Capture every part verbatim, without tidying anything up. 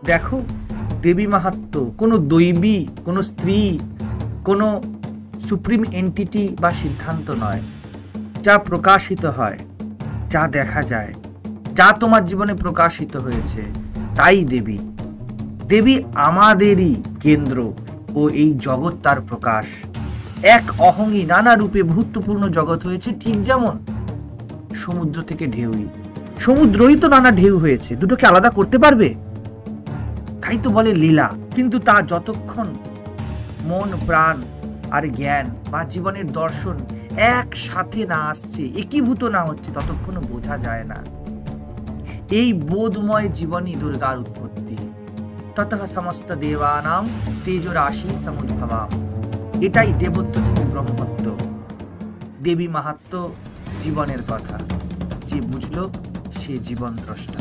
দেখো, দেবী মাহাত্ম্য কোনো দৈবী, কোনো স্ত্রী, কোনো সুপ্রিম এন্টিটি বা সিদ্ধান্ত নয়। যা প্রকাশিত হয়, যা দেখা যায়, যা তোমার জীবনে প্রকাশিত হয়েছে, তাই দেবী। দেবী আমাদেরই কেন্দ্র ও এই জগৎ তার প্রকাশ। এক অহংই নানা রূপে ভূতপূর্ণ জগৎ হয়েছে, ঠিক যেমন সমুদ্র থেকে ঢেউই। সমুদ্রই তো নানা ঢেউ হয়েছে, দুটোকে আলাদা করতে পারবে? তাই তো বলে লীলা। কিন্তু তা যতক্ষণ মন, প্রাণ আর জ্ঞান বা জীবনের দর্শন একসাথে না আসছে, একীভূত না হচ্ছে, ততক্ষণ বোঝা যায় না। এই বোধময় জীবনই দুর্গার উৎপত্তি। ততঃ সমস্ত দেবানাম তেজ রাশি সমুদ্ভবাম। এটাই দেবত্ব থেকে ব্রহ্মত্ব। দেবী মাহাত্ম্য জীবনের কথা। যে বুঝলো সে জীবন দ্রষ্টা।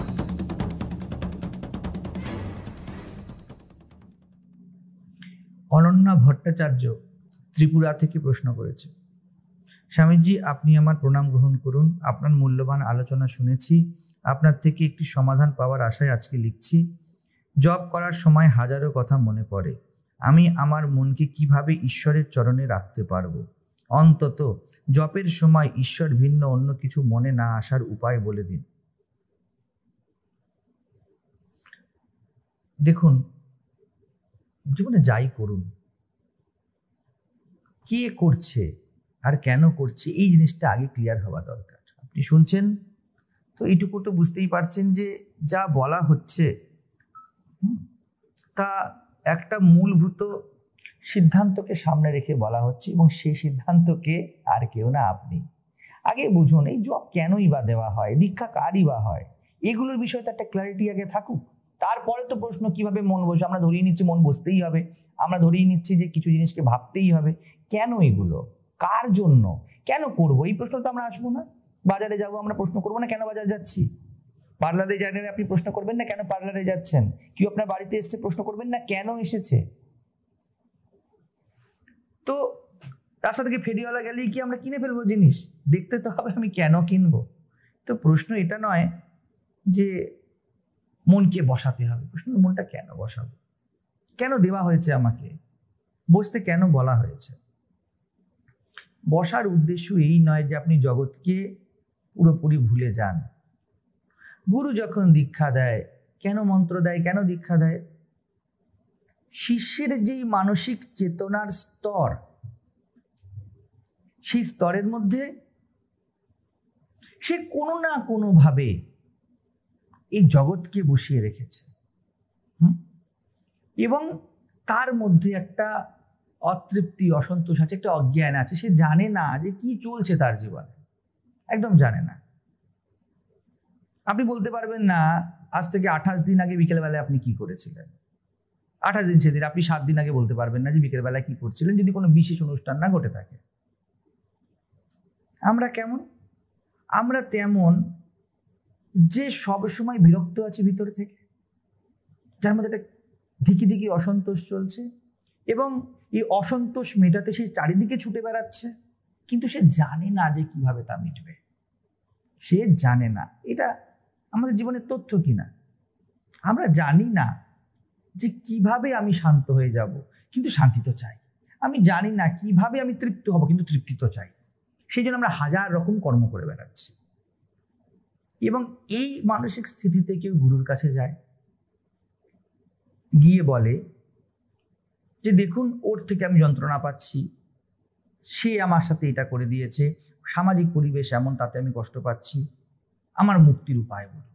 অনন্যা ভট্টাচার্য ত্রিপুরা থেকে প্রশ্ন করেছে, স্বামীজি আপনি আমার প্রণাম গ্রহণ করুন। আপনার মূল্যবান আলোচনা শুনেছি, আপনার থেকে একটি সমাধান পাওয়ার আশায় আজকে লিখছি। জপ করার সময় হাজারো কথা মনে পড়ে। আমি আমার মনকে কিভাবে ঈশ্বরের চরণে রাখতে পারবো? অন্তত জপের সময় ঈশ্বর ভিন্ন অন্য কিছু মনে না আসার উপায় বলে দিন। দেখুন, জীবনে যাই করুন, কে করছে আর কেন করছে এই জিনিসটা আগে ক্লিয়ার হওয়া দরকার। আপনি শুনছেন তো এইটুকু তো বুঝতেই পারছেন যে যা বলা হচ্ছে তা একটা মূলভূত সিদ্ধান্তকে সামনে রেখে বলা হচ্ছে, এবং সেই সিদ্ধান্তকে আর কেউ না আপনি। আগে বুঝুন এই জব কেনই বা দেওয়া হয়, দীক্ষা কারই বা হয়, এগুলোর বিষয়ে তো একটা ক্ল্যারিটি আগে থাকুক। তারপরে তো প্রশ্ন কিভাবে মন বসে। আমরা ধরিয়ে নিচ্ছি মন বসতেই হবে, আমরা ধরিয়ে নিচ্ছি যে কিছু জিনিসকে ভাবতেই হবে। কেন এগুলো, কার জন্য, কেন করবো, এই প্রশ্ন তো আমরা আসবো না। বাজারে যাবো, আমরা প্রশ্ন করবো না কেন বাজারে যাচ্ছি। পার্লারে গেলে আপনি প্রশ্ন করবেন না কেন পার্লারে যাচ্ছেন। কেউ আপনার বাড়িতে এসছে, প্রশ্ন করবেন না কেন এসেছে। তো রাস্তা থেকে ফেরিওয়ালা গেলেই কি আমরা কিনে ফেলবো জিনিস? দেখতে তো হবে আমি কেন কিনবো। তো প্রশ্ন এটা নয় যে মনকে বসাতে হবে, প্রশ্ন মনটা কেন বসাবো, কেন দেওয়া হয়েছে আমাকে, বসতে কেন বলা হয়েছে। বসার উদ্দেশ্য এই নয় যে আপনি জগৎকে পুরোপুরি ভুলে যান। গুরু যখন দীক্ষা দেয়, কেন মন্ত্র দেয়, কেন দীক্ষা দেয়? শিষ্যের যেই মানসিক চেতনার স্তর, সেই স্তরের মধ্যে সে কোনো না কোনো ভাবে এই জগৎকে বসিয়ে রেখেছে, হুম এবং তার মধ্যে একটা অতৃপ্তি, অসন্তোষ আছে, একটা অজ্ঞান আছে। সে জানে না যে কি চলছে তার জীবনে, একদম জানে না। আপনি বলতে পারবেন না আজ থেকে আঠাশ দিন আগে বিকেলবেলায় আপনি কি করেছিলেন। আঠাশ দিন সেদিন, আপনি সাত দিন আগে বলতে পারবেন না যে বিকেলবেলায় কি করছিলেন, যদি কোনো বিশেষ অনুষ্ঠান না ঘটে থাকে। আমরা কেমন? আমরা তেমন যে সবসময় বিরক্ত আছে ভিতর থেকে, যার মধ্যে একটা ধিকি ধিকি অসন্তোষ চলছে, এবং এই অসন্তোষ মেটাতে সে চারিদিকে ছুটে বেড়াচ্ছে, কিন্তু সে জানে না যে কিভাবে তা মিটবে। সে জানে না। এটা আমাদের জীবনের তথ্য কিনা। আমরা জানি না যে কিভাবে আমি শান্ত হয়ে যাব, কিন্তু শান্তি তো চাই। আমি জানি না কিভাবে আমি তৃপ্ত হব, কিন্তু তৃপ্তি তো চাই। সেই জন্য আমরা হাজার রকম কর্ম করে বেড়াচ্ছি। এবং এই মানসিক স্থিতিতে কেউ গুরুর কাছে যায়, গিয়ে বলে যে দেখুন ওর থেকে আমি যন্ত্রণা পাচ্ছি, সে আমার সাথে এটা করে দিয়েছে, সামাজিক পরিবেশ এমন, তাতে আমি কষ্ট পাচ্ছি, আমার মুক্তির উপায় বলো।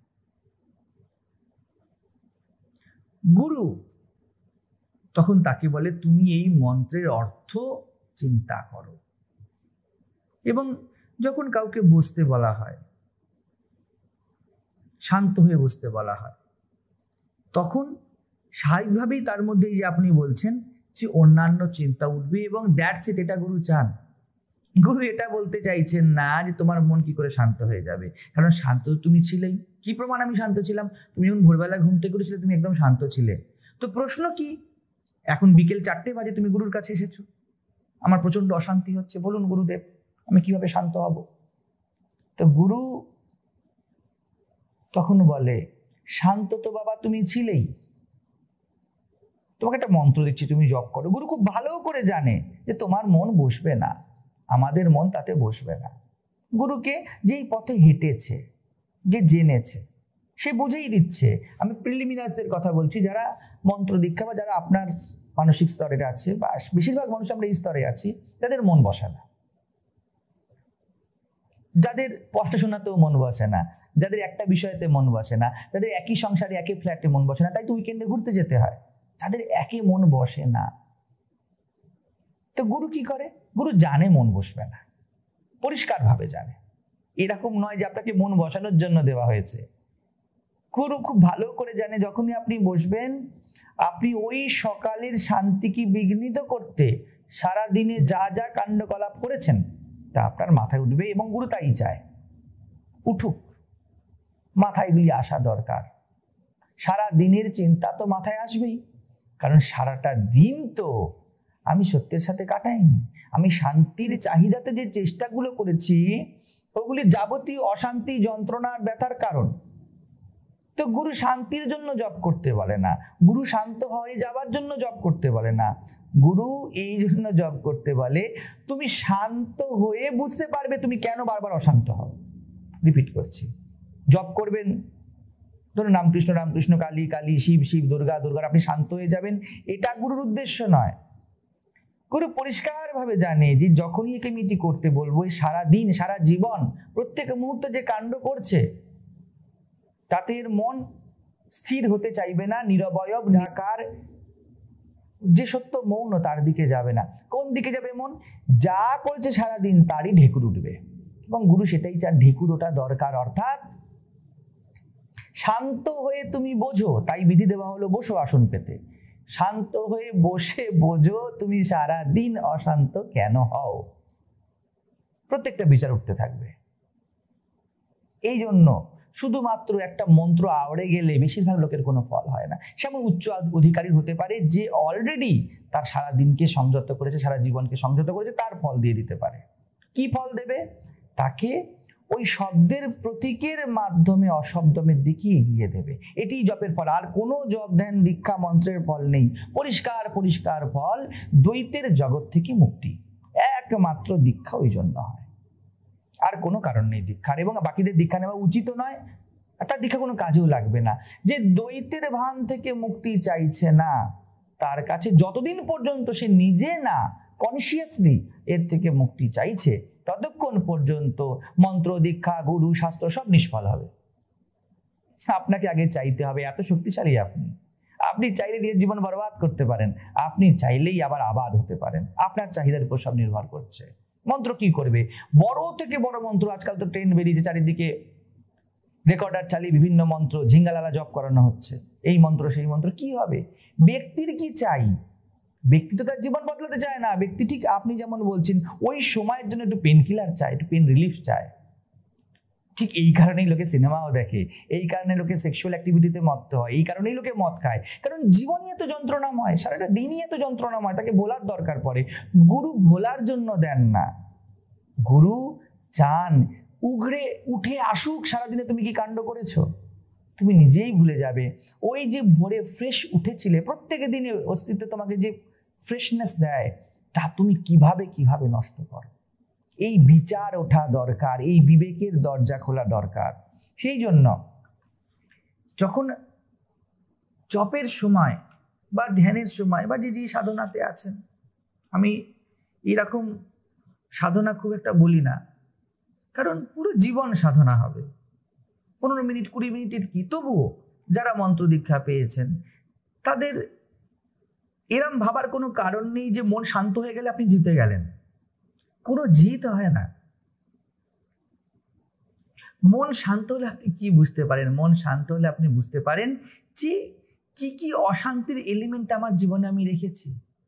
গুরু তখন তাকে বলে তুমি এই মন্ত্রের অর্থ চিন্তা করো। এবং যখন কাউকে বসতে বলা হয়, শান্ত হয়ে বসতে বলা হয়, তখন স্বাভাবিকভাবেই তার মধ্যে যে আপনি বলছেন যে অন্যান্য চিন্তা উঠবে, এবং দ্যাটস ইট। এটা গুরু চান। গুরু এটা বলতে চাইছেন না যে তোমার মন কি করে শান্ত হয়ে যাবে, কারণ শান্ত তুমি ছিলেই। কি প্রমাণ আমি শান্ত ছিলাম? তুমি যখন ভোরবেলা ঘুম থেকে উঠেছিলে তুমি একদম শান্ত ছিলে। তো প্রশ্ন কি, এখন বিকেল চারটে বাজে তুমি গুরুর কাছে এসেছো, আমার প্রচন্ড অশান্তি হচ্ছে, বলুন গুরুদেব আমি কিভাবে শান্ত হব? তো গুরু তখন বলে শান্ত তো বাবা তুমি ছিলেই, তোমাকে একটা মন্ত্র দিচ্ছি, তুমি জপ করো। গুরু খুব ভালো করে জানে যে তোমার মন বসবে না, আমাদের মন তাতে বসবে না। গুরুকে যেই পথে হেঁটেছে, যে জেনেছে, সে বুঝেই দিচ্ছে। আমি প্রিলিমিনারিদের কথা বলছি, যারা মন্ত্র দীক্ষা বা যারা আপনার মানসিক স্তরে আছে, বা বেশিরভাগ মানুষ আমরা এই স্তরে আছি, তাদের মন বসে না, যাদের পড়াশোনাতেও মন বসে না, যাদের একটা বিষয়তে মন বসে না, তাদের একই সংসারে একই ফ্ল্যাটে মন বসে না, তাই তো উইকেন্ডে ঘুরতে যেতে হয়, তাদের একই মন বসে না। তো গুরু কি করে? গুরু জানে মন বসবে না, পরিষ্কারভাবে জানে। এরকম নয় যে আপনাকে মন বসানোর জন্য দেওয়া হয়েছে। গুরু খুব ভালো করে জানে যখনই আপনি বসবেন, আপনি ওই সকালের শান্তিকে বিঘ্নিত করতে সারা দিনে যা যা কাণ্ডকলাপ করেছেন তা আপনার মাথায় উঠবে, এবং গুরু তাই চায় উঠুক, মাথায় এগুলি আসা দরকার। সারা দিনের চিন্তা তো মাথায় আসবেই, কারণ সারাটা দিন তো আমি সত্যের সাথে কাটাইনি, আমি শান্তির চাহিদাতে যে চেষ্টাগুলো করেছি ওগুলি যাবতীয় অশান্তি, যন্ত্রণার, ব্যথার কারণ। তো গুরু শান্তির জন্য জপ করতে বলে না, গুরু শান্ত হয়ে যাবার জন্য জপ করতে বলে না, গুরু এই জন্য জপ করতে বলে তুমি শান্ত হয়ে বুঝতে পারবে তুমি কেন বারবার অশান্ত হও। রিপিট করছি, জপ করবেন, ধরুন রামকৃষ্ণ রামকৃষ্ণ, কালী কালী, শিব শিব, দুর্গা দুর্গা, আপনি শান্ত হয়ে যাবেন, এটা গুরুর উদ্দেশ্য নয়। গুরু পরিষ্কারভাবে জানে যে যখনই একে মিটি করতে বলবো, সারা দিন সারা জীবন প্রত্যেক মুহূর্তে যে কাণ্ড করছে তাতে এর মন স্থির হতে চাইবে না, নিরবয়ব নিরাকার যে সত্য মৌন তার দিকে যাবে না। কোন দিকে যাবে মন? যা করেছে সারাদিন তারই ঢেকুর উঠবে, এবং গুরু সেটাই চান, ঢেকুর ওটা দরকার। অর্থাৎ শান্ত হয়ে তুমি বোঝো, তাই বিধি দেওয়া হলো বসো আসন পেতে। শান্ত হয়ে বসে বোঝো তুমি সারা দিন অশান্ত কেন হও। প্রত্যেকটা বিচার উঠতে থাকবে। এই জন্য শুধুমাত্র একটা মন্ত্র আওড়ে গেলে বেশিরভাগ লোকের কোনো ফল হয় না। সেমন উচ্চ অধিকারী হতে পারে যে অলরেডি তার সারা দিনকে সংযত করেছে, সারা জীবনকে সংযত করেছে, তার ফল দিয়ে দিতে পারে। কি ফল দেবে? তাকে ওই শব্দের প্রতীকের মাধ্যমে অশব্দমের দিকে এগিয়ে দেবে। এটি জপের ফল, আর কোনো জপ ধ্যান দীক্ষা মন্ত্রের ফল নেই। পরিষ্কার পরিষ্কার ফল, দ্বৈতের জগৎ থেকে মুক্তি। একমাত্র দীক্ষা ওই জন্য হয়, আর কোনো কারণ নেই দীক্ষার। এবং বাকিদের দীক্ষা নেওয়া উচিত নয়, তার দীক্ষা কোনো কাজেও লাগবে না। যে দ্বৈতের ভান থেকে মুক্তি চাইছে না, তার কাছে যতদিন পর্যন্ত সে নিজে না কনসিয়াসলি এর থেকে মুক্তি চাইছে, ততক্ষণ পর্যন্ত মন্ত্র, দীক্ষা, গুরু, শাস্ত্র সব নিষ্ফল হবে। আপনাকে আগে চাইতে হবে, এত শক্তিশালী আপনি। আপনি চাইলে নিজের জীবন বরবাদ করতে পারেন, আপনি চাইলেই আবার আবাদ হতে পারেন। আপনার চাহিদার উপর সব নির্ভর করছে। মন্ত্র কি করবে? বড় থেকে বড় মন্ত্র, আজকাল তো ট্রেন্ড বেরিয়েছে, চারিদিকে রেকর্ডার চালিয়ে বিভিন্ন মন্ত্র ঝিঙ্গালালা জপ করানো হচ্ছে, এই মন্ত্র সেই মন্ত্র। কি হবে? ব্যক্তির কি চাই? ব্যক্তি তো তার জীবন বদলাতে চায় না। ব্যক্তি ঠিক আপনি যেমন বলছেন ওই সময়ের জন্য একটু পেন কিলার চায়, একটু পেন রিলিফ চায়। ঠিক এই কারণেই লোকে সিনেমাও দেখে, এই কারণে লোকে সেক্সুয়াল অ্যাক্টিভিটিতে মত্ত হয়, এই কারণেই লোকে মদ খায়, কারণ জীবনই এত যন্ত্রণাময়, সারাটা দিনই এত যন্ত্রণাময়, তাকে ভোলার দরকার পড়ে। গুরু ভোলার জন্য দেন না, গুরু চান উগড়ে উঠে আসুক সারাদিনে তুমি কি কাণ্ড করেছো, তুমি নিজেই ভুলে যাবে। ওই যে ভোরে ফ্রেশ উঠেছিলে, প্রত্যেক দিনে অস্তিত্ব তোমাকে যে ফ্রেশনেস দেয়, তা তুমি কিভাবে কিভাবে নষ্ট করো। এই বিচার ওঠা দরকার, এই বিবেকের দরজা খোলা দরকার। সেই জন্য যখন জপের সময় বা ধ্যানের সময় বা যে যে সাধনাতে আছেন, আমি এরকম সাধনা খুব একটা বলি না, কারণ পুরো জীবন সাধনা হবে। পনেরো মিনিট কুড়ি মিনিটের কি, তবুও যারা মন্ত্র দীক্ষা পেয়েছেন তাদের এরম ভাবার কোনো কারণ নেই যে মন শান্ত হয়ে গেলে আপনি জিতে গেলেন। কোনো জিত হয় না। মন শান্ত হলে আপনি কি বুঝতে পারেন? মন শান্ত হলে আপনি বুঝতে পারেন যে কি কি অশান্তির এলিমেন্ট আমার জীবনে আমি রেখেছি।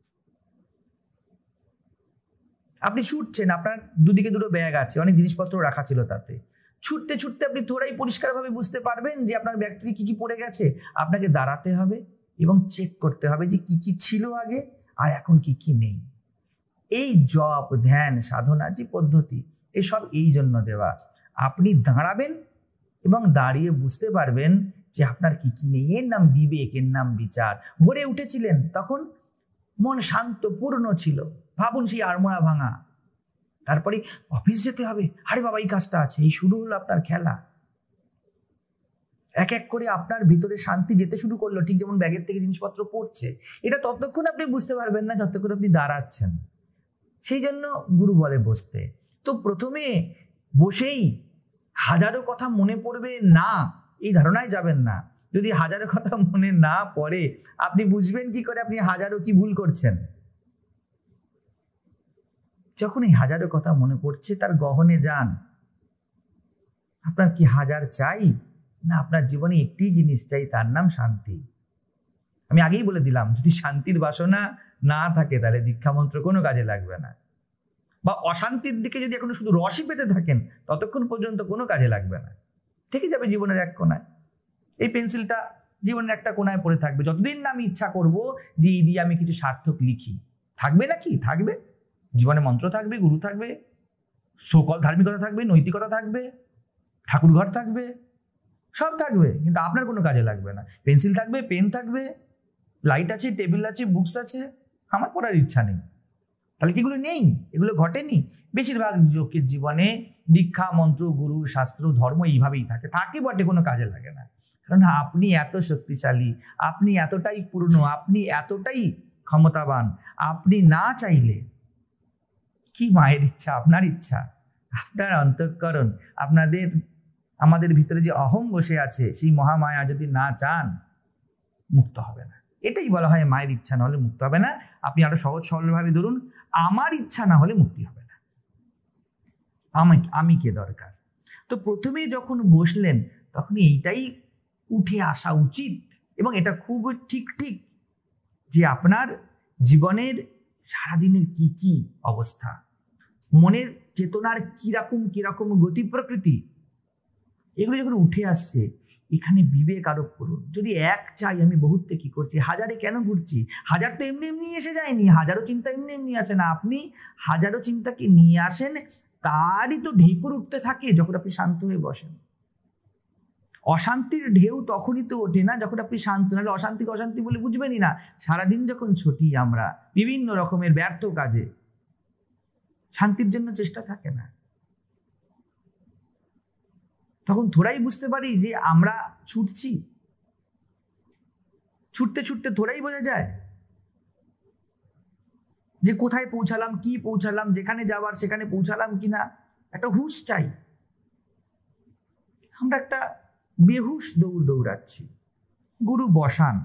আপনি ছুটছেন, আপনার দুদিকে দুটো ব্যাগ আছে, অনেক জিনিসপত্র রাখা ছিল তাতে। ছুটতে ছুটতে আপনি থোড়াই পরিষ্কারভাবে বুঝতে পারবেন যে আপনার ব্যাগ থেকে কি কি পড়ে গেছে। আপনাকে দাঁড়াতে হবে এবং চেক করতে হবে যে কি কি ছিল আগে আর এখন কি কি নেই। এই জপ, ধ্যান, সাধনা যে পদ্ধতি, এসব এই জন্য দেওয়া। আপনি দাঁড়াবেন এবং দাঁড়িয়ে বুঝতে পারবেন যে আপনার কি কি নেই। এর নাম বিবেক, এর নাম বিচার। গড়ে উঠেছিলেন তখন মন শান্ত পূর্ণ ছিল। ভাবুন সেই আড়মোড়া ভাঙা, তারপরে অফিস যেতে হবে, আরে বাবা এই কাজটা আছে, এই শুরু হলো আপনার খেলা। এক এক করে আপনার ভিতরে শান্তি যেতে শুরু করলো, ঠিক যেমন ব্যাগের থেকে জিনিসপত্র পড়ছে। এটা ততক্ষণ আপনি বুঝতে পারবেন না যতক্ষণ আপনি দাঁড়াচ্ছেন। সেই জন্য গুরু বলে বসতে। তো প্রথমে বসেই হাজারো কথা মনে পড়বে না, এই ধারণায় যাবেন না। যদি হাজারো কথা মনে না পড়ে, আপনি বুঝবেন কি করে আপনি হাজারো কি ভুল করছেন? যখন এই হাজারো কথা মনে পড়ছে, তার গহনে যান। আপনার কি হাজার চাই? না, আপনার জীবনে একটি জিনিস চাই, তার নাম শান্তি। আমি আগেই বলে দিলাম, যদি শান্তির বাসনা না থাকে তাহলে দীক্ষা মন্ত্র কোনো কাজে লাগবে না। বা অশান্তির দিকে যদি এখনো শুধু রসই পেতে থাকেন, ততক্ষণ পর্যন্ত কোনো কাজে লাগবে না, থেকে যাবে জীবনের এক কোনায়। এই পেন্সিলটা জীবনের একটা কোনায় পড়ে থাকবে। যতদিন না আমি ইচ্ছা করব যে এই দিয়ে আমি কিছু সার্থক লিখি, থাকবে নাকি? থাকবে। জীবনে মন্ত্র থাকবে, গুরু থাকবে, সকল ধার্মিকতা থাকবে, নৈতিকতা থাকবে, ঠাকুরঘর থাকবে, সব থাকবে, কিন্তু আপনার কোনো কাজে লাগবে না। পেন্সিল থাকবে, পেন থাকবে, লাইট আছে, টেবিল আছে, বুকস আছে, আমার পড়ার ইচ্ছা নেই। তাহলে কি এগুলো নেই? এগুলো ঘটেনি? বেশিরভাগ লোকের জীবনে দীক্ষা, মন্ত্র, গুরু, শাস্ত্র, ধর্ম এইভাবেই থাকে। থাকে বটে, কোনো কাজে লাগে না। কারণ আপনি এত শক্তিশালী, আপনি এতটাই পূর্ণ, আপনি এতটাই ক্ষমতাবান। আপনি না চাইলে কি মায়ের ইচ্ছা, আপনার ইচ্ছা, আপনার অন্তঃকরণ, আপনাদের আমাদের ভিতরে যে অহং বসে আছে, সেই মহামায়া যদি না চান, মুক্ত হবে না। এটাই বলা হয় মায়ের ইচ্ছা না হলে মুক্ত হবে না। আপনি আরো সহজ সরলভাবে ধরুন, আমার ইচ্ছা না হলে মুক্তি হবে না। আমি আমি কে দরকার। তো প্রথমে যখন বসলেন তখন এইটাই উঠে আসা উচিত, এবং এটা খুব ঠিক ঠিক যে আপনার জীবনের সারাদিনের কি কি অবস্থা, মনের চেতনার কিরকম কিরকম গতি প্রকৃতি, এগুলো যখন উঠে আসছে, এখানে বিবেক আরোপ করুন। যদি এক চাই আমি বহুত্বে কি করছি, হাজারে কেন ঘুরছি? হাজার তো এমনি এমনি এসে যায়নি, হাজারো চিন্তা এমনি এমনি আসে না। আপনি হাজারো চিন্তাকে নিয়ে আসেন, তারই তো ঢেকুর উঠতে থাকে যখন আপনি শান্ত হয়ে বসেন। অশান্তির ঢেউ তখনই তো ওঠে না যখন আপনি শান্ত। নাহলে অশান্তিকে অশান্তি বলে বুঝবেনই না। সারাদিন যখন ছুটি আমরা বিভিন্ন রকমের ব্যর্থ কাজে, শান্তির জন্য চেষ্টা থাকে না, তখন থোড়াই বুঝতে পারি যে আমরা ছুটছি। ছুটতে ছুটতে থোড়াই বোঝা যায় যে কোথায় পৌঁছালাম, কি পৌঁছালাম, যেখানে যাওয়ার সেখানে পৌঁছালাম কিনা। একটা হুঁশ চাই। আমরা একটা বেহুশ দৌড় দৌড়াচ্ছি। গুরু বসান,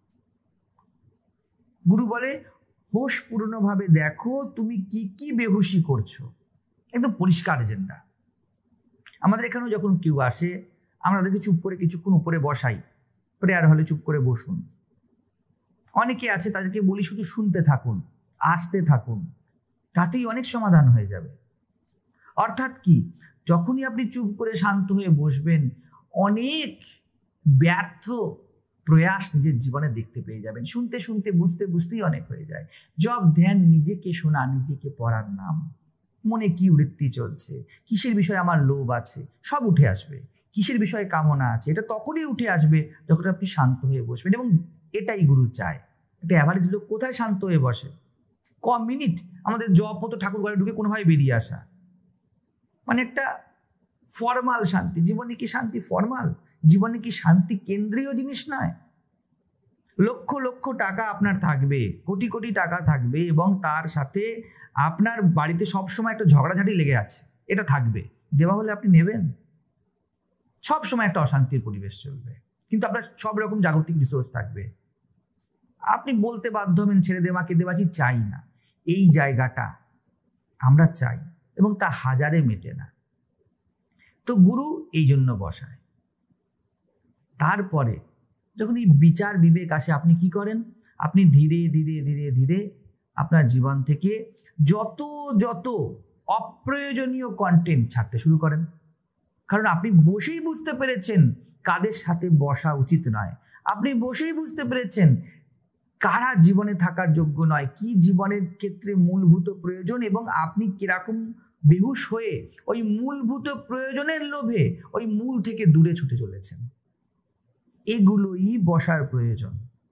গুরু বলে হোশ পূর্ণভাবে দেখো তুমি কি কি বেহুশি করছো। একদম পরিষ্কার এজেন্ডা। আমাদের এখানেও যখন কেউ আসে, আমরা তাদেরকে চুপ করে কিছুক্ষণ উপরে বসাই, প্রেয়ার হলে চুপ করে বসুন। অনেকে আছে তাদেরকে বলি শুধু শুনতে থাকুন, আসতে থাকুন, তাতেই অনেক সমাধান হয়ে যাবে। অর্থাৎ কি, যখনই আপনি চুপ করে শান্ত হয়ে বসবেন, অনেক ব্যর্থ প্রয়াস নিজের জীবনে দেখতে পেয়ে যাবেন। শুনতে শুনতে বুঝতে বুঝতেই অনেক হয়ে যায়। জব ধ্যান নিজেকে শোনা, নিজেকে পড়ার নাম। মনে কি বৃত্তি চলছে, কিসের বিষয়ে আমার লোভ আছে, সব উঠে আসবে। কিসের বিষয়ে কামনা আছে, এটা তখনই উঠে আসবে যখন আপনি শান্ত হয়ে বসবেন। এবং এটাই গুরু চায়। একটা অ্যাভারেজ লোক কোথায় শান্ত হয়ে বসে? কম মিনিট আমাদের জপ হতো ঠাকুর ঘরে ঢুকে কোনোভাবে বেরিয়ে আসা, মানে একটা ফর্মাল শান্তি। জীবনে কি শান্তি ফর্মাল? জীবনে কি শান্তি কেন্দ্রীয় জিনিস নয়? লক্ষ লক্ষ টাকা আপনার থাকবে, কোটি কোটি টাকা থাকবে, এবং তার সাথে আপনার বাড়িতে সবসময় একটা ঝগড়াঝাটি লেগে আছে, এটা থাকবে। দেওয়া হলে আপনি নেবেন? সব সময় একটা অশান্তির পরিবেশ চলবে, কিন্তু আপনার সব রকম জাগতিক রিসোর্স থাকবে। আপনি বলতে বাধ্য হবেন ছেড়ে দে মাকে দেবাজি চাই না। এই জায়গাটা আমরা চাই, এবং তা হাজারে মেটে না। তো গুরু এই জন্য বসায়। তারপরে যখন এই বিচার বিবেক আসে, আপনি কি করেন? আপনি ধীরে ধীরে ধীরে ধীরে আপনার জীবন থেকে যত যত অপ্রয়োজনীয় কন্টেন্ট ছাড়তে শুরু করেন। কারণ আপনি বসেই বুঝতে পেরেছেন কাদের সাথে বসা উচিত নয়। আপনি বসেই বুঝতে পেরেছেন কারা জীবনে থাকার যোগ্য নয়, কি জীবনের ক্ষেত্রে মূলভূত প্রয়োজন, এবং আপনি কিরকম বেহুশ হয়ে ওই মূলভূত প্রয়োজনের লোভে ওই মূল থেকে দূরে ছুটে চলেছেন। এগুলোই বসার প্রয়োজন,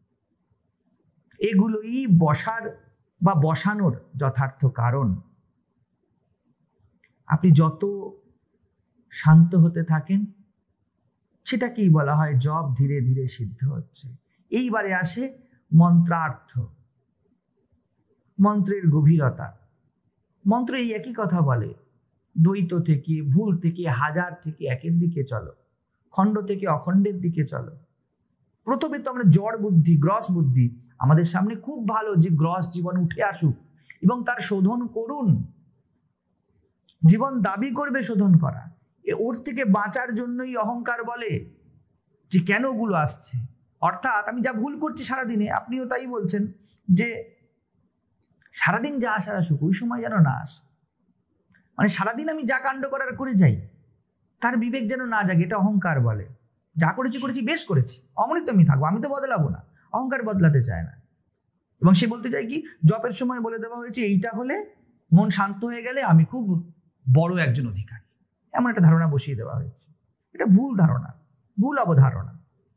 এগুলোই বসার বা বসানোর যথার্থ কারণ। আপনি যত শান্ত হতে থাকেন সেটাকেই বলা হয় জপ ধীরে ধীরে সিদ্ধ হচ্ছে। এইবারে আসে মন্ত্রার্থ, মন্ত্রের গভীরতা। মন্ত্র এই একই কথা বলে, দ্বৈত থেকে, ভুল থেকে, হাজার থেকে একের দিকে চলো, খণ্ড থেকে অখণ্ডের দিকে চলো। প্রথমে তো আমরা জড় বুদ্ধি, গ্রস বুদ্ধি, আমাদের সামনে খুব ভালো যে গ্রস জীবন উঠে আসুক এবং তার শোধন করুন। জীবন দাবি করবে শোধন করা, এ ওর থেকে বাঁচার জন্যই অহংকার বলে যে কেন ওগুলো আসছে। অর্থাৎ আমি যা ভুল করছি সারাদিনে, আপনিও তাই বলছেন যে সারাদিন যা আসার আসুক, ওই সময় যেন না আসে। মানে সারাদিন আমি যা কাণ্ড করার করে যাই, তার বিবেক যেন না জাগে, এটা অহংকার বলে। যা করেছি করেছি, বেশ করেছি, অমৃত আমি থাকবো, আমি তো বদলাবো না। অহংকার বদলাতে চায় না। এবং সে বলতে চায় কি, জপের সময় বলে দেওয়া হয়েছে এইটা হলে, মন শান্ত হয়ে গেলে আমি খুব বড় একজন অধিকারী, এমন একটা ধারণা বসিয়ে দেওয়া হয়েছে। এটা ভুল ধারণা, ভুল অবধারণা।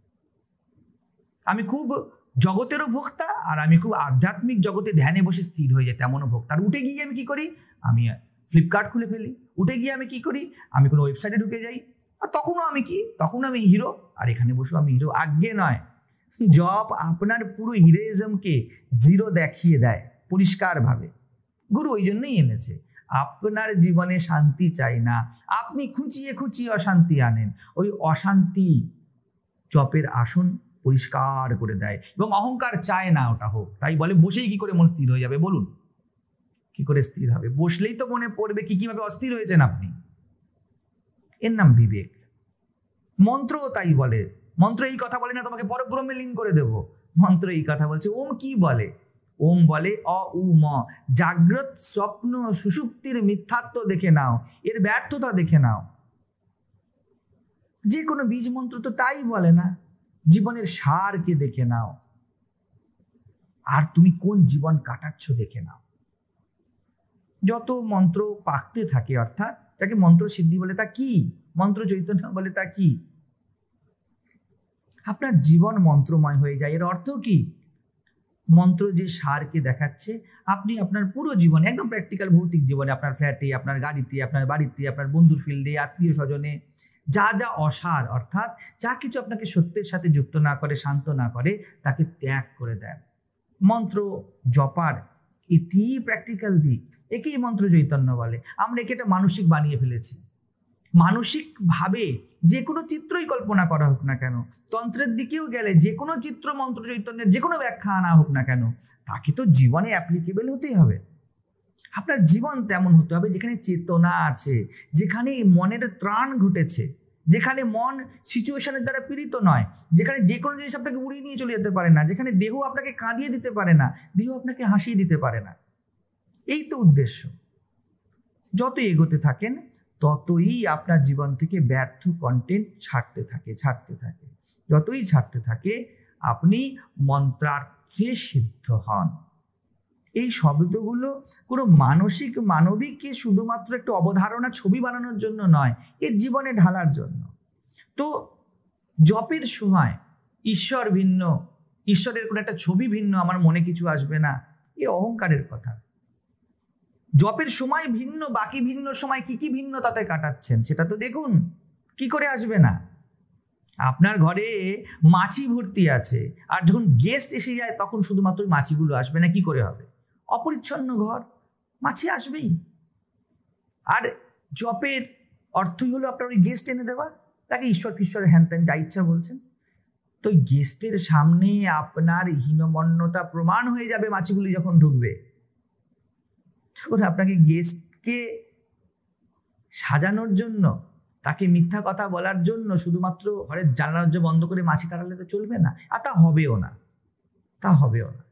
আমি খুব জগতেরও ভোক্তা, আর আমি খুব আধ্যাত্মিক জগতে ধ্যানে বসে স্থির হয়ে যাই তেমনও ভোক্তা। আর উঠে গিয়ে আমি কি করি, আমি ফ্লিপকার্ট খুলে ফেলি। উঠে গিয়ে আমি কি করি, আমি কোনো ওয়েবসাইটে ঢুকে যাই, আর তখনও আমি কি, তখন আমি হিরো, আর এখানে বসে আমি হিরো। আজ্ঞে নয়, জব আপনার পুরো হিরোইজমকে জিরো দেখিয়ে দেয় পরিষ্কারভাবে। গুরু ওই জন্যই এনেছে, আপনার জীবনে শান্তি চাই না, আপনি খুঁচিয়ে খুঁচিয়ে অশান্তি আনেন। ওই অশান্তি জপের আসন পরিষ্কার করে দেয়, এবং অহংকার চায় না ওটা হোক। তাই বলে বসেই কি করে মন স্থির হয়ে যাবে, বলুন কি করে স্থির হবে? বসলেই তো মনে পড়বে কি কিভাবে অস্থির হয়েছেন আপনি। এর নাম বিবেক। মন্ত্র তাই বলে, মন্ত্র এই কথা বলে না তোমাকে পরব্রহ্মে লীন করে দেব। মন্ত্র এই কথা বলছে। ওম কি বলে? ওম বলে অ উ ম, জাগ্রত স্বপ্ন সুষুপ্তির মিথ্যাত্ব দেখে নাও, এর ব্যর্থতা দেখে নাও। যে কোনো বীজ মন্ত্র তো তাই বলে না, জীবনের সারকে দেখে নাও, আর তুমি কোন জীবন কাটাচ্ছ দেখে নাও। যত মন্ত্র পাকতে থাকে, অর্থাৎ যাকে মন্ত্র সিদ্ধি বলে তা কি, মন্ত্র চৈতন্য বলে তা কি, আপনার জীবন মন্ত্রময় হয়ে যায়। এর অর্থ কি? মন্ত্র যে সারকে দেখাচ্ছে, আপনি আপনার পুরো জীবনে, একদম প্র্যাকটিক্যাল ভৌতিক জীবনে, আপনার ফ্ল্যাটে, আপনার গাড়িতে, আপনার বাড়িতে, আপনার বন্ধুর ফিল্ডে, আত্মীয় স্বজনে, যা যা অসার, অর্থাৎ যা কিছু আপনাকে সত্যের সাথে যুক্ত না করে, শান্ত না করে, তাকে ত্যাগ করে দেন। মন্ত্র জপার এটি প্র্যাকটিক্যাল দিক, একেই মন্ত্র চৈতন্য বলে। আমরা একে একটা মানসিক বানিয়ে ফেলেছি। মানসিকভাবে যে কোনো চিত্রই কল্পনা করা হোক না কেন, তন্ত্রের দিকেও গেলে যে কোনো চিত্র মন্ত্র চৈতন্যের যে কোনো ব্যাখ্যা আনা হোক না কেন, তাকে তো জীবনে অ্যাপ্লিকেবল হতেই হবে। আপনার জীবন তেমন হতে হবে যেখানে চেতনা আছে, যেখানে মনের ত্রাণ ঘটেছে, যেখানে মন সিচুয়েশনের দ্বারা পীড়িত নয়, যেখানে যে কোনো জিনিস আপনাকে উড়িয়ে নিয়ে চলে যেতে পারে না, যেখানে দেহ আপনাকে কাঁদিয়ে দিতে পারে না, দেহ আপনাকে হাসিয়ে দিতে পারে না। এই তো উদ্দেশ্য। যত এগোতে থাকেন ততই আপনার জীবন থেকে ব্যর্থ কন্টেন্ট ছাড়তে থাকে ছাড়তে থাকে যতই ছাড়তে থাকে আপনি মন্ত্রার্থে সিদ্ধ হন। এই শব্দগুলো কোনো মানসিক মানবিককে শুধুমাত্র একটু অবধারণা ছবি বানানোর জন্য নয়, এর জীবনে ঢালার জন্য। তো জপের সময় ঈশ্বর ভিন্ন, ঈশ্বরের কোনো একটা ছবি ভিন্ন, আমার মনে কিছু আসবে না, এ অহংকারের কথা। জপের সময় ভিন্ন, বাকি ভিন্ন সময় কি কি ভিন্ন তাতে কাটাচ্ছেন সেটা তো দেখুন। কি করে আসবে না? আপনার ঘরে মাছি ভর্তি আছে, আর যখন গেস্ট এসে যায় তখন শুধুমাত্র মাছিগুলো আসবে না, কি করে হবে? অপরিচ্ছন্ন ঘর, মাছি আসবেই। আর জপের অর্থই হলো আপনার ওই গেস্ট এনে দেওয়া, তাকে ঈশ্বর ফিশ্বর হ্যান ত্যান যা ইচ্ছা বলছেন। তো ওই গেস্টের সামনে আপনার হীনমন্যতা প্রমাণ হয়ে যাবে মাছিগুলি যখন ঢুকবে। তখন আপনাকে গেস্টকে সাজানোর জন্য, তাকে মিথ্যা কথা বলার জন্য শুধুমাত্র ঘরের জানালা দরজা বন্ধ করে মাছি তাড়ালে তো চলবে না, আর তা হবেও না, তা হবেও না।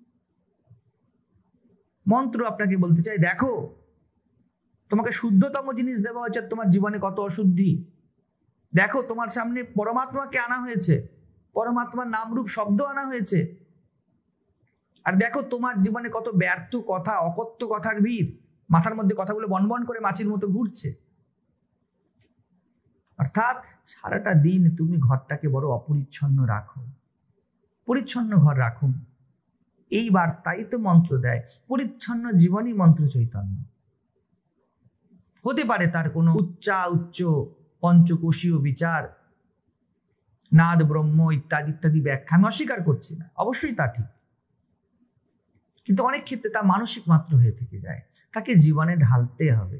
মন্ত্র আপনাকে বলতে চাই, দেখো তোমাকে শুদ্ধতম জিনিস দেওয়া হয়েছে, তোমার জীবনে কত অশুদ্ধি। দেখো তোমার সামনে পরমাত্মাকে আনা হয়েছে, পরমাত্মার নামরূপ শব্দ আনা হয়েছে, আর দেখো তোমার জীবনে কত ব্যর্থ কথা, অকথ্য কথার ভিড়, মাথার মধ্যে কথাগুলো বনবন করে মাছির মতো ঘুরছে। অর্থাৎ সারাটা দিন তুমি ঘরটাকে বড় অপরিচ্ছন্ন রাখো, পরিচ্ছন্ন ঘর রাখুন, এই বার্তাই তো মন্ত্র দেয়। পরিচ্ছন্ন জীবনই মন্ত্র চৈতন্য। হতে পারে তার কোনো উচ্চা উচ্চ পঞ্চকোষীয় বিচার, নাদ ব্রহ্ম ইত্যাদি ইত্যাদি ব্যাখ্যা আমি অস্বীকার করছি না, অবশ্যই তা ঠিক, কিন্তু অনেক ক্ষেত্রে তা মানসিক মাত্র হয়ে থেকে যায়। তাকে জীবনে ঢালতে হবে।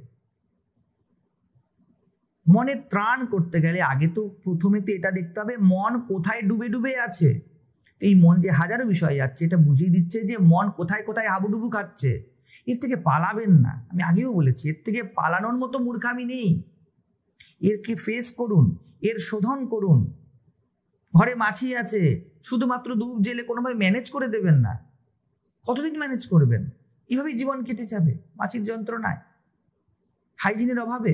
মনের ত্রাণ করতে গেলে আগে তো প্রথমে তো এটা দেখতে হবে মন কোথায় ডুবে ডুবে আছে। এই মন যে হাজারো বিষয় যাচ্ছে, এটা বুঝিয়ে দিচ্ছে যে মন কোথায় কোথায় হাবুডুবু খাচ্ছে। এর থেকে পালাবেন না, আমি আগেও বলেছি, এর থেকে পালানোর মতো মূর্খামি নেই। এরকে ফেস করুন, এর শোধন করুন। ঘরে মাছি আছে, শুধুমাত্র ধূপ জেলে কোনোভাবে ম্যানেজ করে দেবেন না। কতদিন ম্যানেজ করবেন? এভাবেই জীবন কেটে যাবে মাছির যন্ত্রণায়, হাইজিনের অভাবে।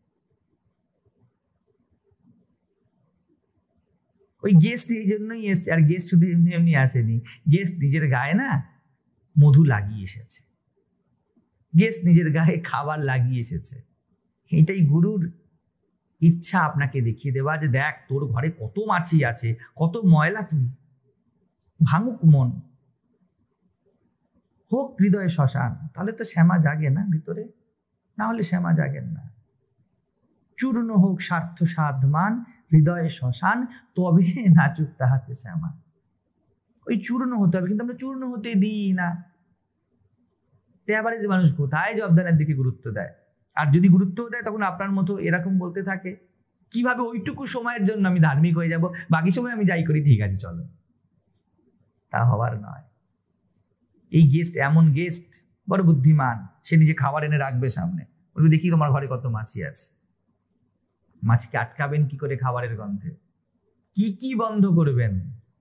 ওই গেস্ট এই জন্যই এসছে, আর গেস্ট শুধু এমনি এমনি আসেনি, গেস্ট নিজের গায়ে না মধু লাগিয়ে এসেছে, গেস্ট নিজের গায়ে খাবার লাগিয়ে এসেছে। এটাই গুরুর ইচ্ছা, আপনাকে দেখিয়ে দেওয়া যে দেখ তোর ঘরে কত মাছি আছে, কত ময়লা, তুই ভাঙুক মন, হোক হৃদয়ে শ্মশান, তাহলে তো শ্যামা জাগে না ভিতরে, না হলে শ্যামা জাগেন না। চূর্ণ হোক স্বার্থ সাধমান, হৃদয়ে শ্মশান, তবে নাচুক তাহাতে শ্যামা। ওই চূর্ণ হতে হবে, কিন্তু আমরা চূর্ণ হতে দিই না। এবারে যে মানুষ কোথায় জবদানের দিকে গুরুত্ব দেয়, আর যদি গুরুত্ব দেয় তখন আপনার মতো এরকম বলতে থাকে কিভাবে ওইটুকু সময়ের জন্য আমি ধার্মিক হয়ে যাব, বাকি সময় আমি যাই করি ঠিক আছে চলো। তা হওয়ার নয়। এই গেস্ট এমন গেস্ট, বড় বুদ্ধিমান, সে নিজে খাবার এনে রাখবে সামনে, বলবে দেখি তোমার ঘরে কত মাছি আছে। মাছিকে আটকাবেন কি করে খাবারের গন্ধে? কি কি বন্ধ করবেন?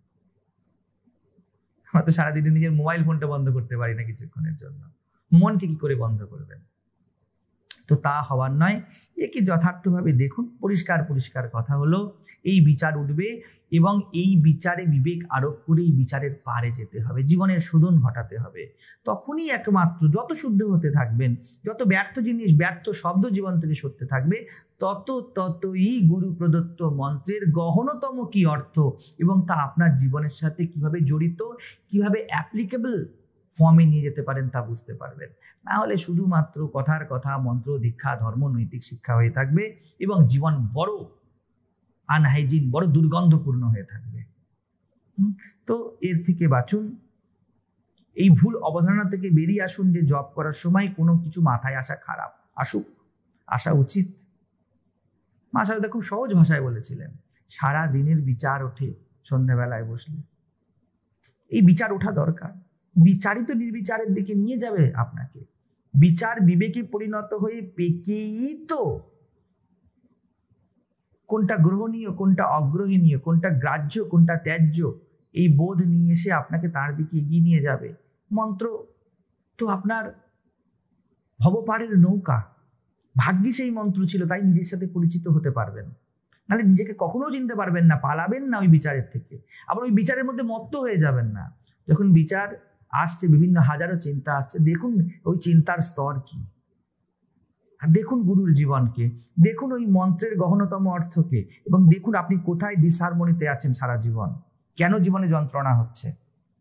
আমরা তো সারাদিনে নিজের মোবাইল ফোনটা বন্ধ করতে পারি না কিছুক্ষণের জন্য, মনকে কি করে বন্ধ করবেন? তো তা হওয়ার নয়। একে যথার্থভাবে দেখুন। পরিষ্কার পরিষ্কার কথা হলো, এই বিচার উঠবে এবং এই বিচারে বিবেক আরোপ করে এই বিচারের পারে যেতে হবে, জীবনের শোধন ঘটাতে হবে। তখনই একমাত্র যত শুদ্ধ হতে থাকবেন, যত ব্যর্থ জিনিস ব্যর্থ শব্দ জীবন থেকে সরতে থাকবে, তত ততই গুরু প্রদত্ত মন্ত্রের গহনতম কি অর্থ এবং তা আপনার জীবনের সাথে কিভাবে জড়িত, কিভাবে অ্যাপ্লিকেবল ফর্মে নিয়ে যেতে পারেন তা বুঝতে পারবেন। না হলে শুধুমাত্র কথার কথা, মন্ত্র দীক্ষা ধর্ম নৈতিক শিক্ষা হয়ে থাকবে এবং জীবন বড় আনহাইজিন, বড় দুর্গন্ধপূর্ণ হয়ে থাকবে। তো এর থেকে বাঁচুন। এই ভুল অবধারণা থেকে বেরিয়ে আসুন যে জব করার সময় কোনো কিছু মাথায় আসা খারাপ, আসুক, আসা উচিত। মা শারদা খুব সহজ ভাষায় বলেছিলেন, সারা দিনের বিচার ওঠে সন্ধ্যাবেলায় বসলে। এই বিচার ওঠা দরকার। বিচারই তো নির্বিচারের দিকে নিয়ে যাবে আপনাকে। বিচার বিবেকে পরিণত হয়ে পেকেই তো কোনটা গ্রহণীয়, কোনটা অগ্রহণীয়, কোনটা গ্রাহ্য, কোনটা ত্যায্য, এই বোধ নিয়ে এসে আপনাকে তার দিকে এগিয়ে নিয়ে যাবে। মন্ত্র তো আপনার ভবপাড়ের নৌকা। ভাগ্যি সেই মন্ত্র ছিল, তাই নিজের সাথে পরিচিত হতে পারবেন, নাহলে নিজেকে কখনো চিনতে পারবেন না। পালাবেন না ওই বিচারের থেকে, আবার ওই বিচারের মধ্যে মত্ত হয়ে যাবেন না। যখন বিচার আসছে, বিভিন্ন হাজারো চিন্তা আসছে, দেখুন ওই চিন্তার স্তর কি, আর দেখুন গুরুর জীবনকে, দেখুন ওই মন্ত্রের গহনতম অর্থকে, এবং দেখুন আপনি কোথায় ডিসহারমোনিতে আছেন সারা জীবন, কেন জীবনে যন্ত্রণা হচ্ছে,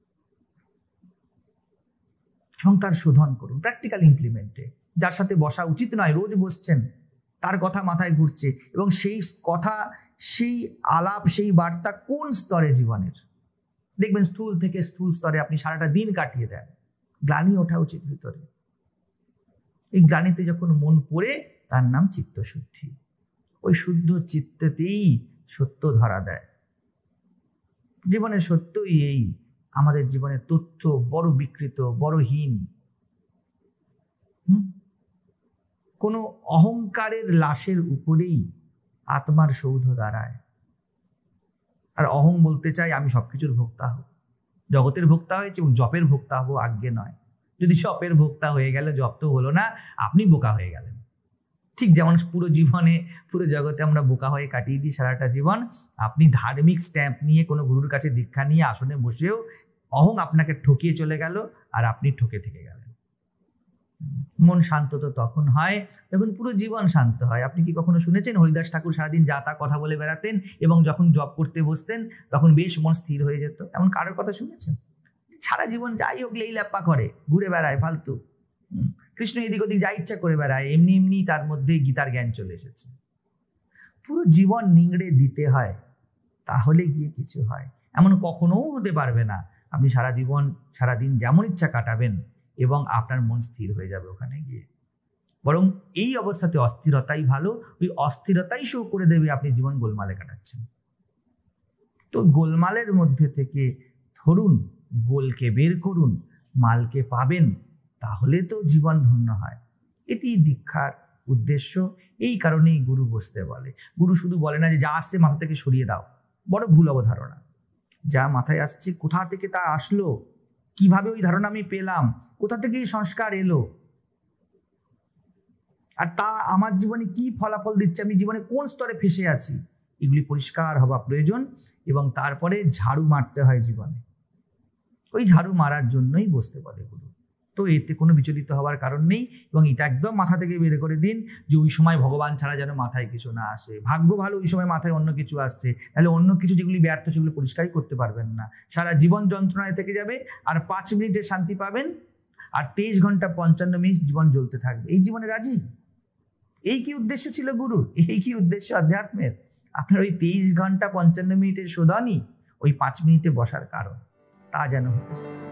এবং তার শোধন করুন প্র্যাকটিক্যাল ইমপ্লিমেন্টে। যার সাথে বসা উচিত নয়, রোজ বসছেন, তার কথা মাথায় ঘুরছে, এবং সেই কথা, সেই আলাপ, সেই বার্তা কোন স্তরে জীবনের, দেখবেন স্থূল থেকে স্থূল স্তরে আপনি সারাটা দিন কাটিয়ে দেন। গ্লানি ওঠা উচিত ভিতরে। এই গ্লানিতে যখন মন পড়ে, তার নাম চিত্তশুদ্ধি। ওই শুদ্ধ চিত্তেতেই সত্য ধরা দেয়। জীবনের সত্যই এই, আমাদের জীবনের তথ্য বড় বিকৃত, বড় হীন। হুম কোনো অহংকারের লাশের উপরেই আত্মার সৌধ দাঁড়ায়। আর অহং বলতে চাই আমি সবকিছুর ভোক্তা হব, জগতের ভোক্তা হয়েছে এবং জপের ভোক্তা হবো, আজ্ঞে নয়। যদি জপের ভোক্তা হয়ে গেলে জপ তো হলো না, আপনি বোকা হয়ে গেলেন। ঠিক যেমন পুরো জীবনে, পুরো জগতে আমরা বোকা হয়ে কাটিয়ে দিই সারাটা জীবন। আপনি ধার্মিক স্ট্যাম্প নিয়ে কোনো গুরুর কাছে দীক্ষা নিয়ে আসনে বসেও অহং আপনাকে ঠকিয়ে চলে গেল, আর আপনি ঠকে থেকে গেলেন। মন শান্ত তো তখন হয় যখন পুরো জীবন শান্ত হয়। আপনি কি কখনো শুনেছেন হরিদাস ঠাকুর সারাদিন যা তা কথা বলে বেড়াতেন এবং যখন জব করতে বসতেন তখন বেশ মন স্থির হয়ে যেত? এমন কারোর কথা শুনেছেন? সারা জীবন যাই হোক লেইলাপ্পা করে, ঘুরে বেড়ায় ফালতু, কৃষ্ণ এদিক ওদিক যা ইচ্ছা করে বেড়ায়, এমনি এমনি তার মধ্যে গীতার জ্ঞান চলে এসেছে। পুরো জীবন নিংড়ে দিতে হয়, তাহলে গিয়ে কিছু হয়। এমন কখনোও হতে পারবে না আপনি সারা জীবন সারাদিন যেমন ইচ্ছা কাটাবেন এবং আপনার মন স্থির হয়ে যাবে ওখানে গিয়ে। বরং এই অবস্থাতে অস্থিরতাই ভালো, ওই অস্থিরতাই শো করে দেবে আপনি জীবন গোলমালে কাটাচ্ছেন। তো গোলমালের মধ্যে থেকে ধরুন গোলকে বের করুন, মালকে পাবেন, তাহলে তো জীবন ধন্য হয়। এটি দীক্ষার উদ্দেশ্য। এই কারণেই গুরু বসতে বলে। গুরু শুধু বলে না যে যা আসছে মাথা থেকে সরিয়ে দাও, বড় ভুল অবধারণা। যা মাথায় আসছে কোথা থেকে তা আসলো, কিভাবে ওই ধারণা আমি পেলাম, কোথা থেকে এই সংস্কার এলো, আর তা আমার জীবনে কি ফলাফল দিচ্ছে, আমি জীবনে কোন স্তরে ফেসে আছি, এগুলি পরিষ্কার হওয়া প্রয়োজন। এবং তারপরে ঝাড়ু মারতে হয় জীবনে। ওই ঝাড়ু মারার জন্যই বসতে বলে গুরু। তো এতে কোনো বিচলিত হওয়ার কারণ নেই। এবং এটা একদম মাথা থেকে বের করে দিন যে ওই সময় ভগবান ছাড়া যেন মাথায় কিছু না আসে। ভাগ্য ভালো ওই সময় মাথায় অন্য কিছু আসছে, তাহলে অন্য কিছু যেগুলি ব্যর্থ সেগুলো পরিষ্কারই করতে পারবেন না। সারা জীবন যন্ত্রণায় থেকে যাবে, আর পাঁচ মিনিটের শান্তি পাবেন, আর তেইশ ঘন্টা পঞ্চান্ন মিনিট জীবন জ্বলতে থাকবে। এই জীবনে রাজি? এই কি উদ্দেশ্য ছিল গুরুর? এই কি উদ্দেশ্য আধ্যাত্মের? আপনার ওই তেইশ ঘন্টা পঞ্চান্ন মিনিটের শোধনই ওই পাঁচ মিনিটে বসার কারণ। তা যেন হতে পারে।